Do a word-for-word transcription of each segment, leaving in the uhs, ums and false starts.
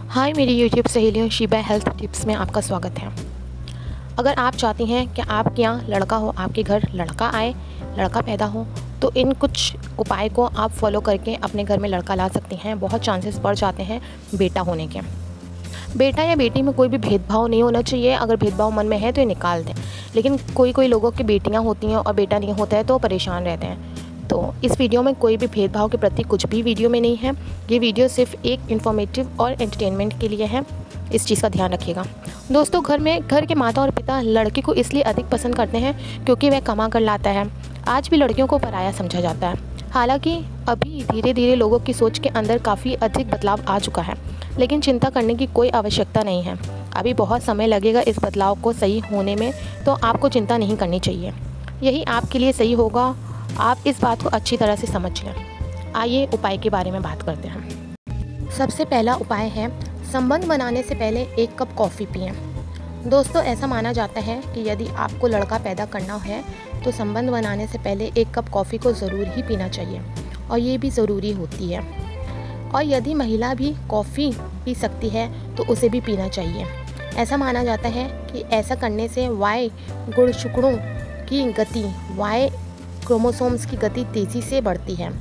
हाय मेरी यूट्यूब सहेलियों, Sheeba health tips में आपका स्वागत है। अगर आप चाहती हैं कि आपके यहाँ लड़का हो, आपके घर लड़का आए, लड़का पैदा हो, तो इन कुछ उपाय को आप फॉलो करके अपने घर में लड़का ला सकती हैं। बहुत चांसेस बढ़ जाते हैं बेटा होने के। बेटा या बेटी में कोई भी भेदभाव नहीं होना चाहिए। अगर भेदभाव मन में है तो ये निकाल दें। लेकिन कोई कोई लोगों की बेटियाँ होती हैं और बेटा नहीं होता है तो परेशान रहते हैं। तो इस वीडियो में कोई भी भेदभाव के प्रति कुछ भी वीडियो में नहीं है। ये वीडियो सिर्फ एक इन्फॉर्मेटिव और एंटरटेनमेंट के लिए है। इस चीज़ का ध्यान रखिएगा। दोस्तों, घर में घर के माता और पिता लड़के को इसलिए अधिक पसंद करते हैं क्योंकि वह कमा कर लाता है। आज भी लड़कियों को पराया समझा जाता है। हालांकि अभी धीरे धीरे लोगों की सोच के अंदर काफ़ी अधिक बदलाव आ चुका है, लेकिन चिंता करने की कोई आवश्यकता नहीं है। अभी बहुत समय लगेगा इस बदलाव को सही होने में, तो आपको चिंता नहीं करनी चाहिए। यही आपके लिए सही होगा। आप इस बात को अच्छी तरह से समझ लें। आइए उपाय के बारे में बात करते हैं। सबसे पहला उपाय है, संबंध बनाने से पहले एक कप कॉफ़ी पिएं। दोस्तों, ऐसा माना जाता है कि यदि आपको लड़का पैदा करना है तो संबंध बनाने से पहले एक कप कॉफ़ी को ज़रूर ही पीना चाहिए, और ये भी ज़रूरी होती है। और यदि महिला भी कॉफ़ी पी सकती है तो उसे भी पीना चाहिए। ऐसा माना जाता है कि ऐसा करने से वाई गुणसूत्रों की गति वाई क्रोमोसोम्स की गति तेज़ी से बढ़ती है।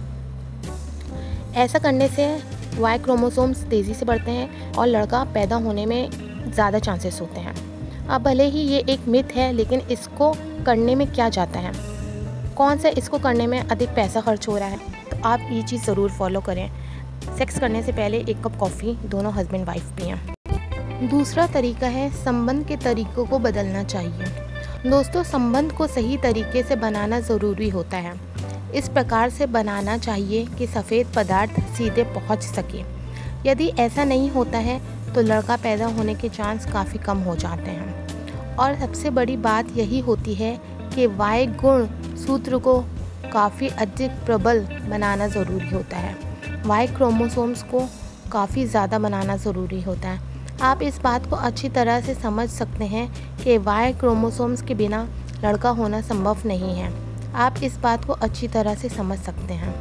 ऐसा करने से वाई क्रोमोसोम्स तेज़ी से बढ़ते हैं और लड़का पैदा होने में ज़्यादा चांसेस होते हैं। अब भले ही ये एक मिथ है, लेकिन इसको करने में क्या जाता है? कौन सा इसको करने में अधिक पैसा खर्च हो रहा है? तो आप ये चीज़ ज़रूर फॉलो करें। सेक्स करने से पहले एक कप कॉफ़ी दोनों हस्बैंड वाइफ पिएं। दूसरा तरीका है, संबंध के तरीक़ों को बदलना चाहिए। दोस्तों, संबंध को सही तरीके से बनाना ज़रूरी होता है। इस प्रकार से बनाना चाहिए कि सफ़ेद पदार्थ सीधे पहुंच सके। यदि ऐसा नहीं होता है तो लड़का पैदा होने के चांस काफ़ी कम हो जाते हैं। और सबसे बड़ी बात यही होती है कि वाई गुण सूत्र को काफ़ी अधिक प्रबल बनाना ज़रूरी होता है। वाई क्रोमोसोम्स को काफ़ी ज़्यादा बनाना ज़रूरी होता है। आप इस बात को अच्छी तरह से समझ सकते हैं कि वाई क्रोमोसोम्स के बिना लड़का होना संभव नहीं है। आप इस बात को अच्छी तरह से समझ सकते हैं।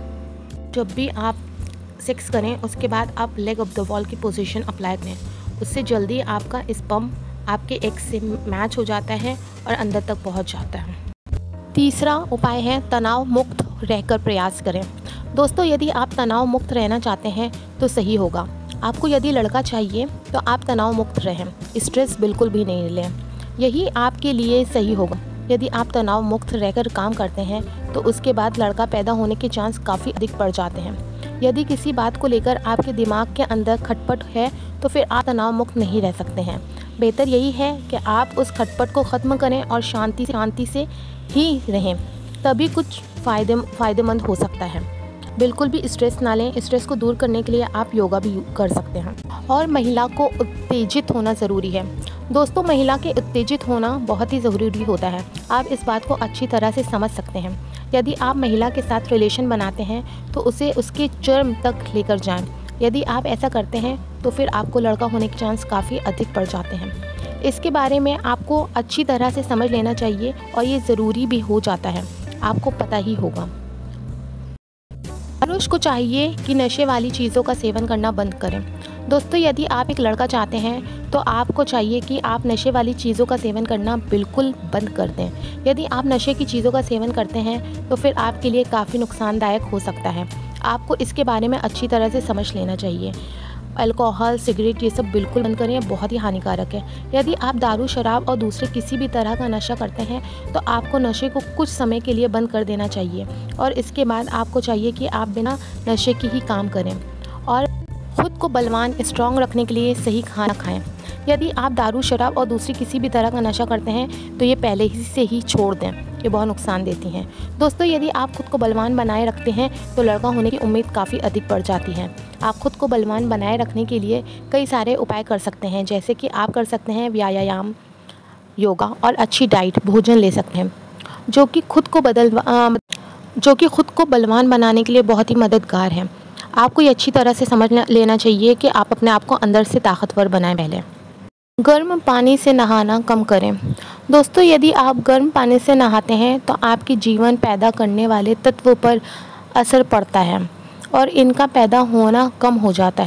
जब भी आप सेक्स करें उसके बाद आप लेग ऑफ द वॉल की पोजीशन अप्लाई करें। उससे जल्दी आपका स्पर्म आपके एग से मैच हो जाता है और अंदर तक पहुंच जाता है। तीसरा उपाय है, तनाव मुक्त रहकर प्रयास करें। दोस्तों, यदि आप तनाव मुक्त रहना चाहते हैं तो सही होगा। आपको यदि लड़का चाहिए तो आप तनाव मुक्त रहें, स्ट्रेस बिल्कुल भी नहीं लें। यही आपके लिए सही होगा। यदि आप तनाव मुक्त रहकर काम करते हैं तो उसके बाद लड़का पैदा होने के चांस काफ़ी अधिक बढ़ जाते हैं। यदि किसी बात को लेकर आपके दिमाग के अंदर खटपट है तो फिर आप तनाव मुक्त नहीं रह सकते हैं। बेहतर यही है कि आप उस खटपट को ख़त्म करें और शांति शांति से ही रहें, तभी कुछ फ़ायदे फ़ायदेमंद हो सकता है। बिल्कुल भी स्ट्रेस ना लें। स्ट्रेस को दूर करने के लिए आप योगा भी कर सकते हैं। और महिला को उत्तेजित होना ज़रूरी है। दोस्तों, महिला के उत्तेजित होना बहुत ही ज़रूरी होता है। आप इस बात को अच्छी तरह से समझ सकते हैं। यदि आप महिला के साथ रिलेशन बनाते हैं तो उसे उसके चरम तक लेकर जाएं। यदि आप ऐसा करते हैं तो फिर आपको लड़का होने के चांस काफ़ी अधिक बढ़ जाते हैं। इसके बारे में आपको अच्छी तरह से समझ लेना चाहिए और ये ज़रूरी भी हो जाता है। आपको पता ही होगा। पुरुष को चाहिए कि नशे वाली चीज़ों का सेवन करना बंद करें। दोस्तों, यदि आप एक लड़का चाहते हैं तो आपको चाहिए कि आप नशे वाली चीज़ों का सेवन करना बिल्कुल बंद कर दें। यदि आप नशे की चीज़ों का सेवन करते हैं तो फिर आपके लिए काफ़ी नुकसानदायक हो सकता है। आपको इसके बारे में अच्छी तरह से समझ लेना चाहिए। अल्कोहल, सिगरेट, ये सब बिल्कुल बंद करें, बहुत ही हानिकारक है। यदि आप दारू, शराब और दूसरे किसी भी तरह का नशा करते हैं तो आपको नशे को कुछ समय के लिए बंद कर देना चाहिए, और इसके बाद आपको चाहिए कि आप बिना नशे के ही काम करें और ख़ुद को बलवान स्ट्रॉन्ग रखने के लिए सही खाना खाएं। यदि आप दारू, शराब और दूसरी किसी भी तरह का नशा करते हैं तो ये पहले ही से ही छोड़ दें, ये बहुत नुकसान देती हैं। दोस्तों, यदि आप खुद को बलवान बनाए रखते हैं तो लड़का होने की उम्मीद काफ़ी अधिक बढ़ जाती है। आप खुद को बलवान बनाए रखने के लिए कई सारे उपाय कर सकते हैं, जैसे कि आप कर सकते हैं व्यायाम, योगा और अच्छी डाइट, भोजन ले सकते हैं, जो कि खुद को बदल जो कि खुद को बलवान बनाने के लिए बहुत ही मददगार है। आपको ये अच्छी तरह से समझ लेना चाहिए कि आप अपने आप को अंदर से ताकतवर बनाएं। पहले गर्म पानी से नहाना कम करें। दोस्तों, यदि आप गर्म पानी से नहाते हैं तो आपके जीवन पैदा करने वाले तत्वों पर असर पड़ता है और इनका पैदा होना कम हो जाता है।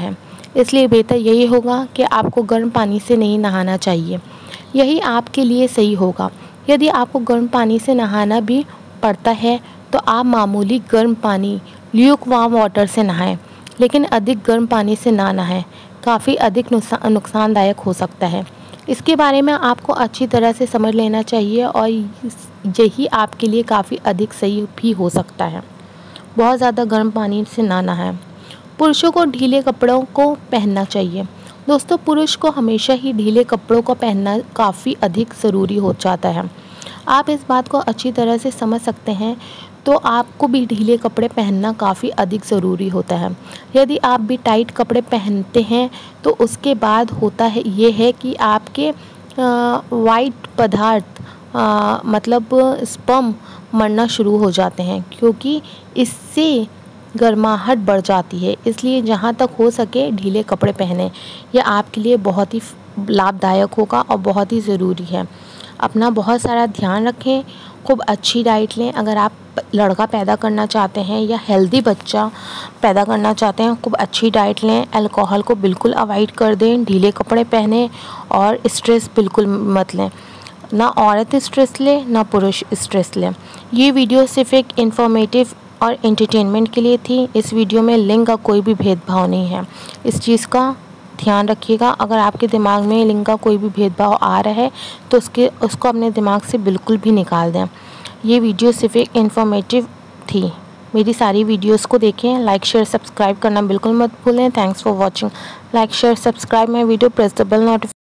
इसलिए बेहतर यही होगा कि आपको गर्म पानी से नहीं नहाना चाहिए। यही आपके लिए सही होगा। यदि आपको गर्म पानी से नहाना भी पड़ता है तो आप मामूली गर्म पानी ल्यूक वार्म वाटर से नहाएं, लेकिन अधिक गर्म पानी से ना नहाएं। काफ़ी अधिक नुकसानदायक हो सकता है। इसके बारे में आपको अच्छी तरह से समझ लेना चाहिए और यही आपके लिए काफ़ी अधिक सही भी हो सकता है। बहुत ज़्यादा गर्म पानी से ना नहाएं। पुरुषों को ढीले कपड़ों को पहनना चाहिए। दोस्तों, पुरुष को हमेशा ही ढीले कपड़ों को पहनना काफ़ी अधिक ज़रूरी हो जाता है। आप इस बात को अच्छी तरह से समझ सकते हैं, तो आपको भी ढीले कपड़े पहनना काफ़ी अधिक ज़रूरी होता है। यदि आप भी टाइट कपड़े पहनते हैं तो उसके बाद होता है ये है कि आपके वाइट पदार्थ आ, मतलब स्पर्म मरना शुरू हो जाते हैं, क्योंकि इससे गर्माहट बढ़ जाती है। इसलिए जहाँ तक हो सके ढीले कपड़े पहने। यह आपके लिए बहुत ही लाभदायक होगा और बहुत ही ज़रूरी है। अपना बहुत सारा ध्यान रखें, खूब अच्छी डाइट लें। अगर आप लड़का पैदा करना चाहते हैं या हेल्दी बच्चा पैदा करना चाहते हैं, खूब अच्छी डाइट लें। अल्कोहल को बिल्कुल अवॉइड कर दें, ढीले कपड़े पहनें और स्ट्रेस बिल्कुल मत लें। ना औरत स्ट्रेस ले ना पुरुष स्ट्रेस लें। ये वीडियो सिर्फ एक इन्फॉर्मेटिव और एंटरटेनमेंट के लिए थी। इस वीडियो में लिंग का कोई भी भेदभाव नहीं है। इस चीज़ का ध्यान रखिएगा। अगर आपके दिमाग में लिंग का कोई भी भेदभाव आ रहा है तो उसके उसको अपने दिमाग से बिल्कुल भी निकाल दें। ये वीडियो सिर्फ एक इन्फॉर्मेटिव थी। मेरी सारी वीडियोस को देखें। लाइक शेयर सब्सक्राइब करना बिल्कुल मत भूलें। Thanks for watching. Like share subscribe my video, press the bell notification.